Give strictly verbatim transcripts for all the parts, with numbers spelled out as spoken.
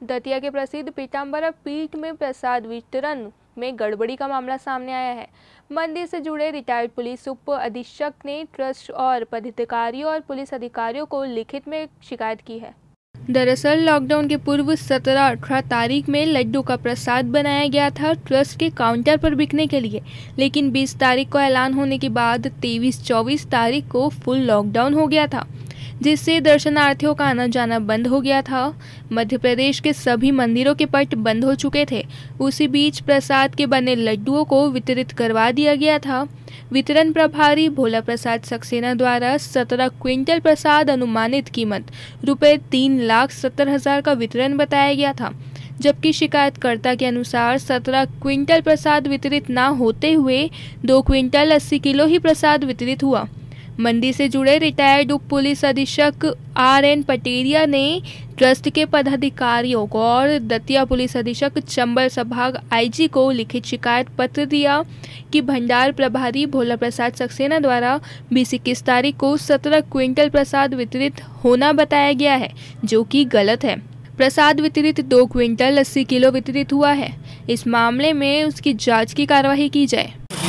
दतिया के प्रसिद्ध पीताम्बरा पीठ में प्रसाद वितरण में गड़बड़ी का मामला सामने आया है। मंदिर से जुड़े रिटायर्ड पुलिस उप अधीक्षक ने ट्रस्ट और पदाधिकारियों और पुलिस अधिकारियों को लिखित में शिकायत की है। दरअसल लॉकडाउन के पूर्व सत्रह अठारह तारीख में लड्डू का प्रसाद बनाया गया था ट्रस्ट के काउंटर पर बिकने के लिए, लेकिन बीस तारीख को ऐलान होने के बाद तेईस चौबीस तारीख को फुल लॉकडाउन हो गया था, जिससे दर्शनार्थियों का आना जाना बंद हो गया था। मध्य प्रदेश के सभी मंदिरों के पट बंद हो चुके थे। उसी बीच प्रसाद के बने लड्डुओं को वितरित करवा दिया गया था। वितरण प्रभारी भोला प्रसाद सक्सेना द्वारा सत्रह क्विंटल प्रसाद अनुमानित कीमत रुपए तीन लाख सत्तर हजार का वितरण बताया गया था, जबकि शिकायतकर्ता के अनुसार सत्रह क्विंटल प्रसाद वितरित न होते हुए दो क्विंटल अस्सी किलो ही प्रसाद वितरित हुआ। मंदिर से जुड़े रिटायर्ड उप पुलिस अधीक्षक आर एन पटेरिया ने ट्रस्ट के पदाधिकारियों को और दतिया पुलिस अधीक्षक चंबल संभाग आईजी को लिखित शिकायत पत्र दिया कि भंडार प्रभारी भोला प्रसाद सक्सेना द्वारा बीस इक्कीस तारीख को सत्रह क्विंटल प्रसाद वितरित होना बताया गया है, जो कि गलत है। प्रसाद वितरित दो क्विंटल अस्सी किलो वितरित हुआ है। इस मामले में उसकी जांच की कार्यवाही की जाए।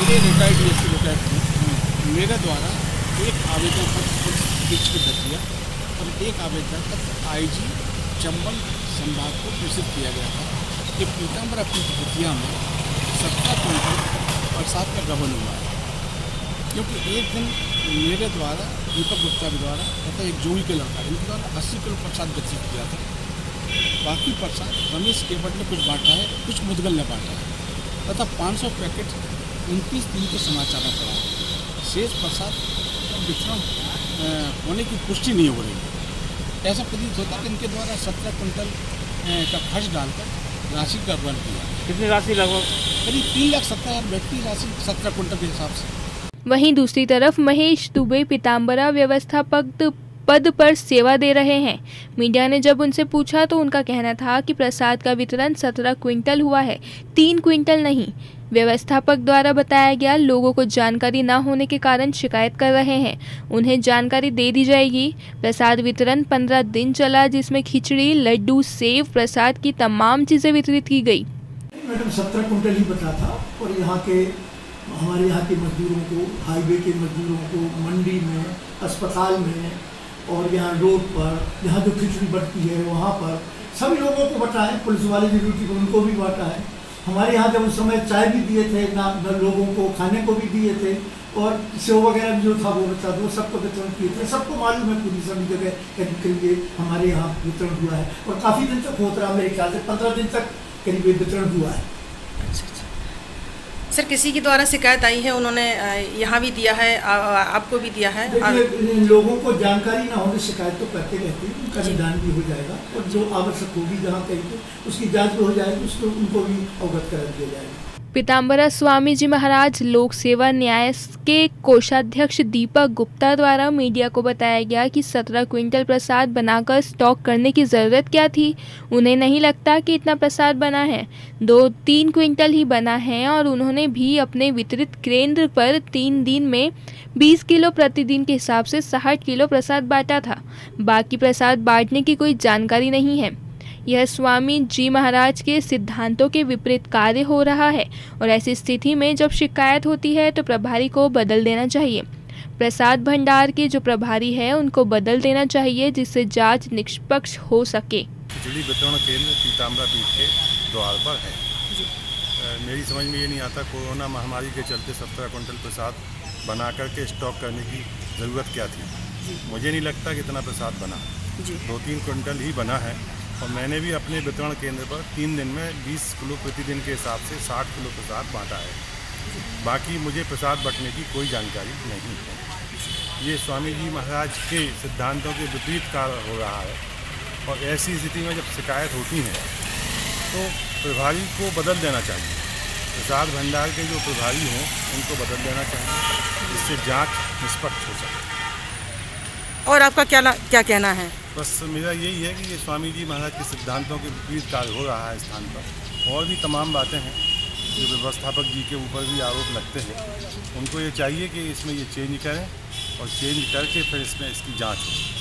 मेरे द्वारा एक आवेदन पत्र दतिया और एक आवेदन पत्र आईजी चंबल संभाग को प्रेषित किया गया था कि पीताम्बरा पीठ दतिया में सत्रह क्विंटल प्रसाद का गबन हुआ है, क्योंकि एक दिन मेरे द्वारा दीपक गुप्ता के द्वारा तथा एक जोई के लड़का इनके द्वारा अस्सी किलो प्रसाद वितरित किया था। बाकी प्रसाद रमेश केवट ने कुछ बांटा है, कुछ मुदगल ने बांटा है तथा पाँच सौ पैकेट उनतीस दिन के समाचार में पड़ा है। शेष प्रसाद वितरण होने की पुष्टि नहीं हो रही। ऐसा प्रतीत होता है कि इनके द्वारा सत्रह कुंटल का खर्च डालकर राशि का गबन किया। कितनी राशि? लगभग करीब तीन लाख सत्तर हजार व्यक्ति राशि सत्रह कुंटल के हिसाब से। वहीं दूसरी तरफ महेश दुबे पीताम्बरा व्यवस्थापक पद पर सेवा दे रहे हैं। मीडिया ने जब उनसे पूछा तो उनका कहना था कि प्रसाद का वितरण सत्रह क्विंटल हुआ है, तीन क्विंटल नहीं। व्यवस्थापक द्वारा बताया गया लोगों को जानकारी न होने के कारण शिकायत कर रहे हैं, उन्हें जानकारी दे दी जाएगी। प्रसाद वितरण पंद्रह दिन चला, जिसमें खिचड़ी, लड्डू, सेव, प्रसाद की तमाम चीजें वितरित की गई। मैडम सत्रह कुंटल ही बता था और यहाँ के हमारे यहाँ के मजदूरों को, हाईवे के मजदूरों को, मंडी में, अस्पताल में और यहाँ रोड पर जहाँ जो खिचड़ी बढ़ती है वहाँ पर सभी लोगों को बटा है। पुलिस वाले की ड्यूटी को उनको भी बांटा है। हमारे यहाँ जब उस समय चाय भी दिए थे ना, लोगों को खाने को भी दिए थे और सेव वगैरह भी जो था वो बचा वो सबको वितरण किए थे। सबको मालूम है, पूरी सभी जगह करीब करीब हमारे यहाँ वितरण हुआ है और काफ़ी दिन तक होता रहा। मेरे ख्याल से पंद्रह दिन तक करीब वितरण हुआ है। सर, किसी के द्वारा शिकायत आई है, उन्होंने यहाँ भी दिया है, आ, आपको भी दिया है? देखिए, लोगों को जानकारी ना होने शिकायत तो करते रहती है, उनका निदान भी हो जाएगा और जो आवश्यक होगी जहाँ कहीं उसकी जांच भी हो जाएगी, उसको उनको भी अवगत करा दिया जाएगा। पीताम्बरा स्वामी जी महाराज लोक सेवा न्याय के कोषाध्यक्ष दीपक गुप्ता द्वारा मीडिया को बताया गया कि सत्रह क्विंटल प्रसाद बनाकर स्टॉक करने की ज़रूरत क्या थी। उन्हें नहीं लगता कि इतना प्रसाद बना है, दो तीन क्विंटल ही बना है और उन्होंने भी अपने वितरित केंद्र पर तीन दिन में बीस किलो प्रतिदिन के हिसाब से साठ किलो प्रसाद बांटा था। बाकी प्रसाद बांटने की कोई जानकारी नहीं है। यह स्वामी जी महाराज के सिद्धांतों के विपरीत कार्य हो रहा है और ऐसी स्थिति में जब शिकायत होती है तो प्रभारी को बदल देना चाहिए। प्रसाद भंडार के जो प्रभारी है उनको बदल देना चाहिए, जिससे जांच निष्पक्ष हो सके। खिचड़ी वितरण केंद्र पीताम्बरा पीठ के द्वार पर है। मेरी समझ में ये नहीं आता कोरोना महामारी के चलते सत्रह कुंटल प्रसाद बना करके स्टॉक करने की ज़रूरत क्या थी। मुझे नहीं लगता कि इतना प्रसाद बना, दो तीन कुंटल ही बना है और मैंने भी अपने वितरण केंद्र पर तीन दिन में बीस किलो प्रतिदिन के हिसाब से साठ किलो प्रसाद बांटा है। बाकी मुझे प्रसाद बंटने की कोई जानकारी नहीं है। ये स्वामी जी महाराज के सिद्धांतों के विपरीत कार्य हो रहा है और ऐसी स्थिति में जब शिकायत होती है तो प्रभारी को बदल देना चाहिए। प्रसाद भंडार के जो प्रभारी हों उनको बदल देना चाहिए, जिससे जाँच निष्पक्ष हो सके। और आपका क्या क्या कहना है? बस मेरा यही है कि ये स्वामी जी महाराज के सिद्धांतों के विपरीत कार्य हो रहा है स्थान पर। और भी तमाम बातें हैं जो व्यवस्थापक जी के ऊपर भी आरोप लगते हैं, उनको ये चाहिए कि इसमें ये चेंज करें और चेंज करके फिर इसमें इसकी जांच हो।